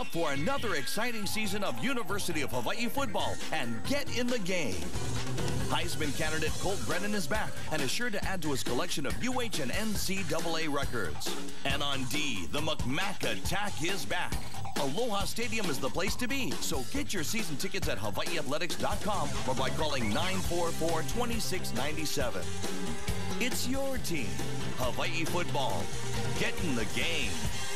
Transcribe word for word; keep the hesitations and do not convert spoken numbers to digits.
up for another exciting season of University of Hawaii football and get in the game. Heisman candidate Colt Brennan is back and is sure to add to his collection of U H and N C double A records. And on D, the McMack Attack is back. Aloha Stadium is the place to be, so get your season tickets at Hawaii Athletics dot com or by calling nine four four, two six nine seven. It's your team, Hawaii football. Get in the game.